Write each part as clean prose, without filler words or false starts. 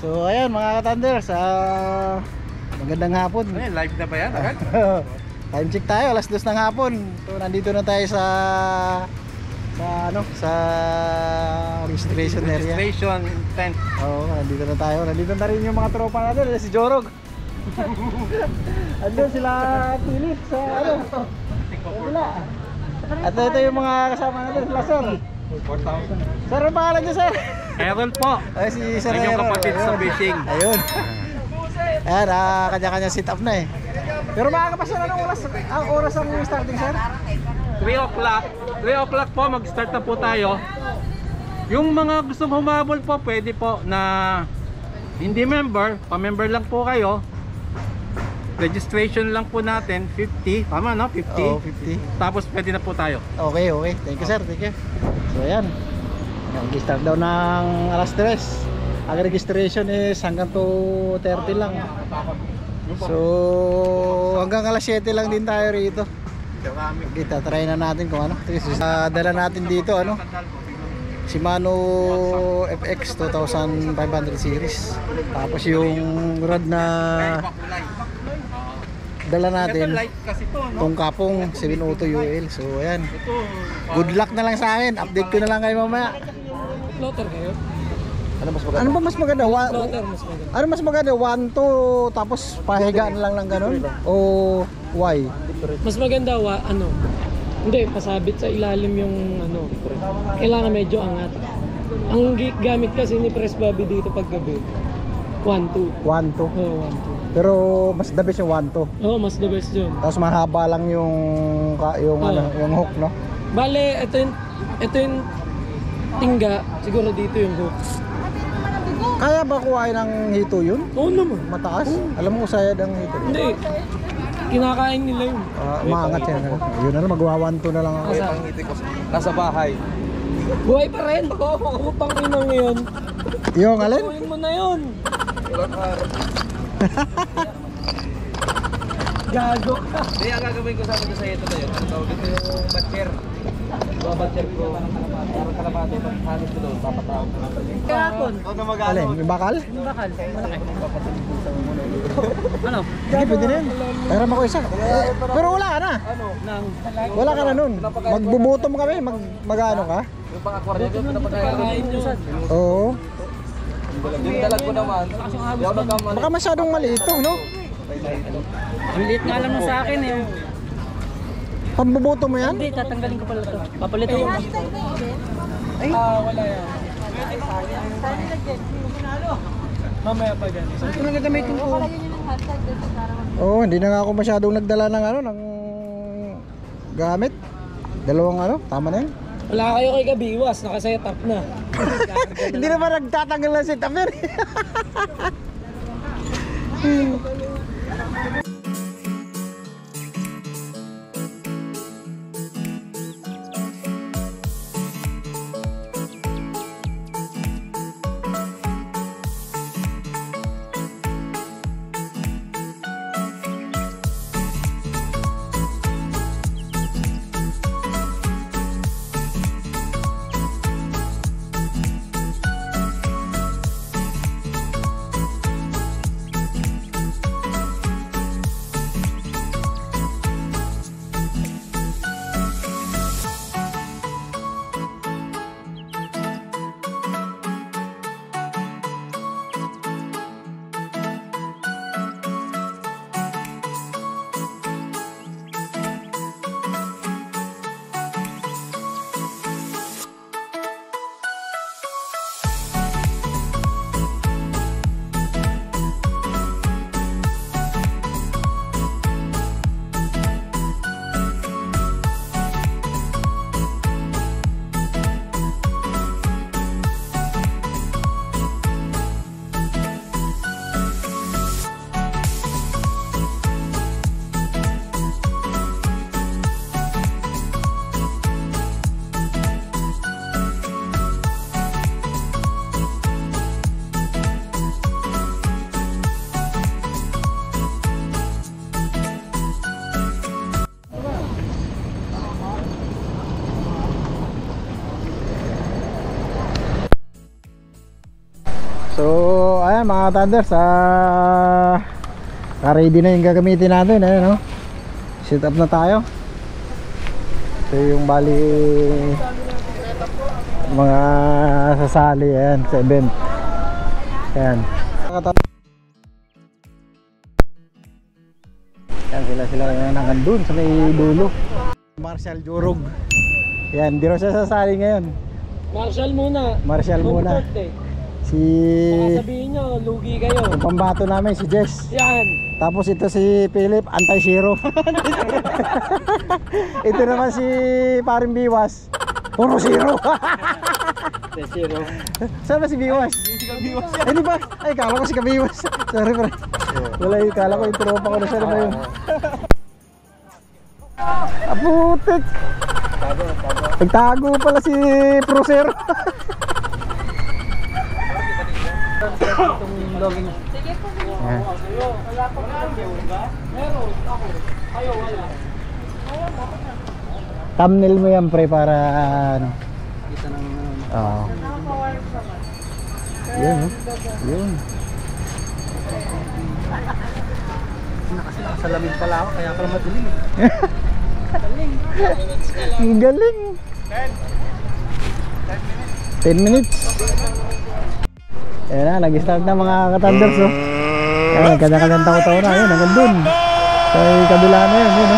So ayan mga ka-Thunder, sa magandang hapon. Ay, live na ba yan? Agad? Time check tayo, alas 2 ng hapon. So nandito na tayo sa registration area. Registration tent. Oo, nandito na tayo. Nandito na rin yung mga tropa natin, si Jorog. Andun sila Philip sa wala. At ito yung mga kasama natin, sila Sir. 4,000. Sir, ang pangalan niyo, Sir? Errol po. Ay, si Sir Yan yung Errol. kapatid sa Ayun. fishing. Ayun. Ayan, kanya-kanya sit up na eh. Pero maaga pa sir, anong oras? Ang oras ang starting, sir? 3 o'clock. 3 o'clock po, mag-start na po tayo. Yung mga gustong humabol po, pwede po na hindi member, pa-member lang po kayo. Registration lang po natin, 50. Tama no? 50? Oo, 50. Tapos pwede na po tayo. Okay, okay. Thank you, sir. Thank you. So, ayan. Mag-start daw ng alas 3. Ang registration is hanggang 2:30 lang. So, hanggang alas 7 lang din tayo rito. Kita, try na natin kung ano. Dala natin dito, ano? Shimano FX 2500 series. Tapos yung rod na dala natin, itong Kapong 702 UL. So ayan, good luck na lang sa akin. Update ko na lang kayo mamaya. Floater kayo? Ano ba mas maganda? Floater mas maganda. Ano mas maganda? 1, 2, tapos pahigaan lang ng ganun? O why? Mas maganda ano? Hindi, pasabit sa ilalim yung ano. Kailangan medyo angat. Ang gamit kasi ni Press Bobby dito pag gabi. 1, 2. 1, 2. Oo, 1, 2. Pero mas the best yung 1, 2. Oo, mas the best yun. Tapos mahaba lang yung ano, yung hook, no? Bale, ito yung tingga. Siguro dito yung hook. Kaya ba kuhain ng hito yun? Oo naman. Mataas? Alam mo sayad ang hito. Hindi. Kinakain nila yun. Maangat yan. Yun na lang, magwa-1-2 na lang ako. Nasa bahay. Buhay pa rin. Utang ina ngayon. Yung alin? Buhayin mo na yun. Gago ka. Hindi, ang gagawin ko sa akin sa ito na yun. Ang tawag dito yung batcher. Mga batcher ko. Parang kalapati. Pag-hagis ko doon, papatawag ko. Kahapon. Huwag na mag-ano. Alin? Yung bakal? Yung bakal. Malaki. Ano? Sige, pwede na yun. Pera mo ko isa. Pero wala ka na. Nang. Wala ka na nun. Magbubutom kami. Mag-ano ka? Yung pang-aquarium yun, pinapagayon nyo. Oo. Yung dalag ko naman. Yung nagkamali. Baka masyadong maliit to, no? Ang liit nga lang mo sa akin eh. Pambubuto mo yan? Hindi, tatanggalin ko pala ito. Papalitan mo. Ay. Wala yan. Mamaya pa gan. Saan ko nang gagamitin ko? Oo, hindi na nga ako masyadong nagdala ng ano, ng gamit. Dalawang ano, tama na yun. Wala kayo kay Gabiwas, nakaset up na. Hindi naman nagtatanggal ng setup yan. Ayan mga Thunders, ready na yung gagamitin natin. Ayan, no? Set up na tayo. Ito yung bali mga sasali ayan, sa event. Ayan. Ayan sila hanggang dun sa may dulo. Marshall Jurog. Ayan, di rin siya sasali ngayon. Marshall muna. Marshall muna. Si Sabihin nyo, lugi kayo. yung pambato namin si Jess. Yan. Tapos ito si Philip, anti-zero. Ito naman si Paring Biwas, puro zero. Zero. Saan ba si Biwas? Ay di ba? Ay kala ko si Kabiwas. Sorry pre. Wala yung kala ko yung tropa ko na siya na ba yun. Aputik. Nagtago pala si Prosero. Sige po. Ayan. Wala pa meron ako. Kayo wala. Thumbnail mo yan pre para ano. Kita ng Oo. Yun, oh. Yun. Nakasalamin pala ako, kaya pala madilim. Ang galing. 10 minutes. Ayan na, nag-start na mga ka-Thunders, oh. Ayan, nagkanya-kanyang tao-tao na. Ayan, hanggang dun. Sa kabila na yun, yun, oh.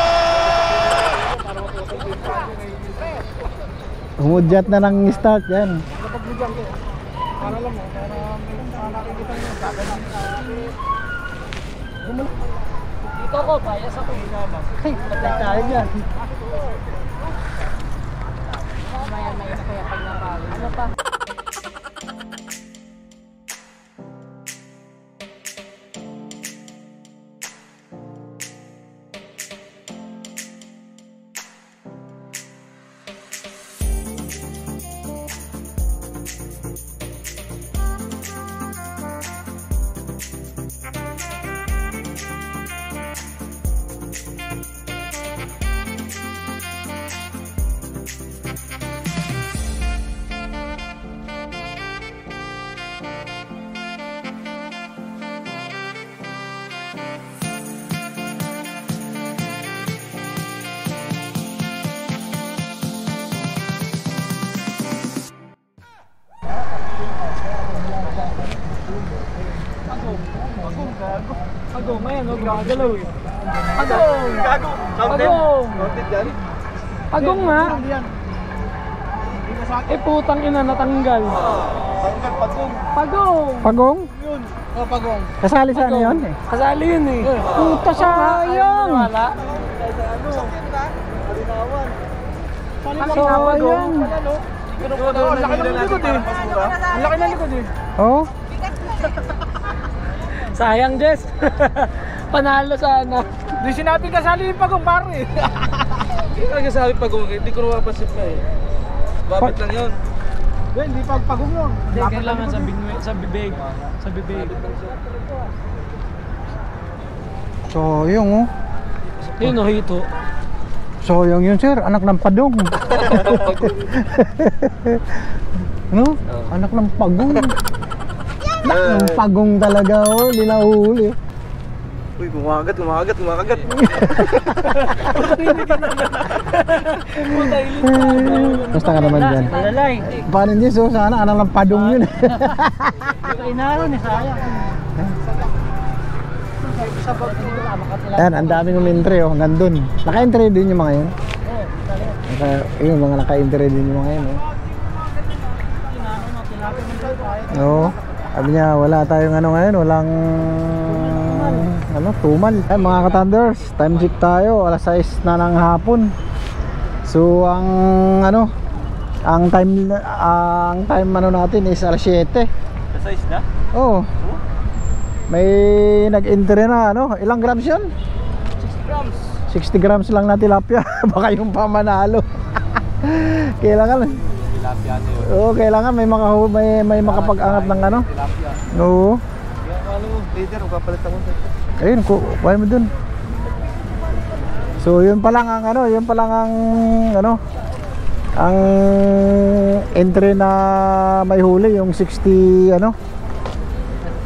Humudyat na ng start, yan. Dito ko, bias ako. Ay, patay tayo dyan. Maya-maya na kaya pag napalo. Ano pa? Agong, ayan, huwag gagalaw eh. Agong! Agong! Agong nga! Eh putang ina, natanggal. Pagong! Pagong? Yun. Oh, pagong. Kasali sana yun eh. Kasali yun eh. Puta sayang! Wala. Sayang! Ang laki ng likod eh. Ang laki ng likod eh. Oh? Sayang, Jess. Panalo sana. Di sinabing kasali yung pagong pare. Hindi ka nagsasabi pagong, hindi ko napapansin pa eh. Babit lang yun. Hindi pagpagong yun. Hindi, kailangan sa bibig. Sa bibig. So yung oh. Yun o, hito. So yung yun sir, anak ng padong. Ano? Anak ng pagong. Anak ng pagong talaga oh, di nahuli. Uy, kumakagat. Basta ka naman dyan. Malalay. Paano din so, sana anak ng padong yun. Inaron eh, sayang. Ayan, ang daming umintre oh, hanggang dun. Naka-entry din yung mga yun. Yung mga naka-entry din yung mga yun oh. Oo. Sabi niya, wala tayong ano ngayon, walang ano, tumal. Ay, mga ka-Thunders, time check tayo, alas 6 na ng hapon. So, ang ano, ang time ano natin is alas 7. Size na? Oo. May nag-entry na ano, ilang grams yun? 60 grams. 60 grams lang na tilapia. Baka yung pamanalo. Kailangan Tilapia ate yun. oo, kailangan may makapag-angat ng ano. Tilapia. Oo. Kaya ano, later, magpapalit ako. Ayun, kuha mo dun. So yun pa lang ang ano, yun pa lang ang ano, ang entry na may huli yung 60 ano,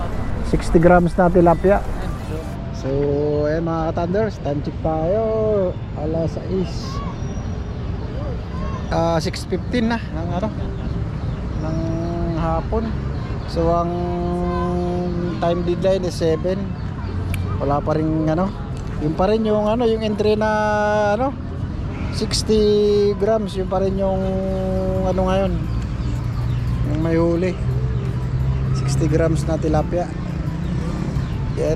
60 grams na tilapia. So ayan mga ka-thunders, time check tayo. Alas 6:15 na ng ano, ng hapon. So ang time deadline is 7. Wala pa rin ano, yun pa rin yung ano, yung entry na ano 60 grams, yun pa rin yung ano ngayon, yung may huli 60 grams na tilapia. Yan,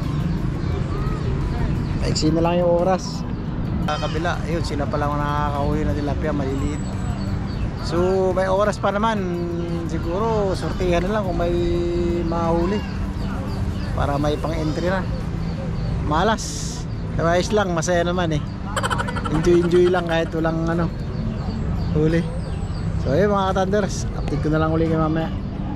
maiksi na lang yung oras. Sa kabila, ayun, sila pa lang nakakahuli na tilapia, maliliit. So may oras pa naman, siguro sortihan na lang kung may mahuli para may pang entry na. Malas, ayos lang, masaya naman eh. Enjoy lang kahit walang ano huli. So ayun mga ka-thunders, update ko na lang uli kayo mamaya.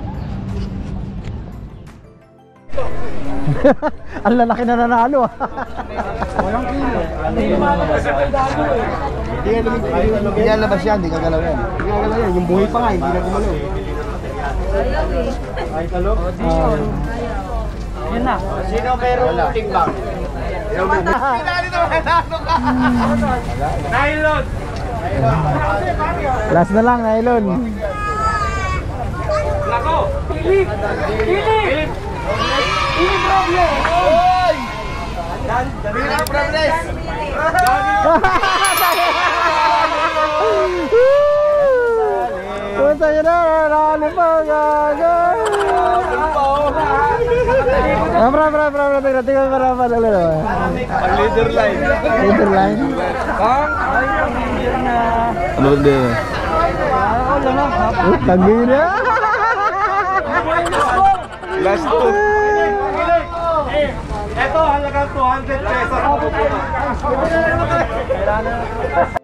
Ang lalaki na nanalo ah. Walang kilo. Hindi lalabas yan, hindi kagalaw yan. Hindi kagalaw yan, yung buhay pa nga, hindi na gumalaw. Ay talo? Yan na. Sino meron timbang? Nylon! Last na lang, nylon. Lako! Philip! Ini problem! Oy! Dami problem! Punta nyo na, narali pa, gagay. Tingnan para pa lang naman. Leader line. Leader line. Ano ba din? Tagi na. Last two. Ito, halagang 200 pesos.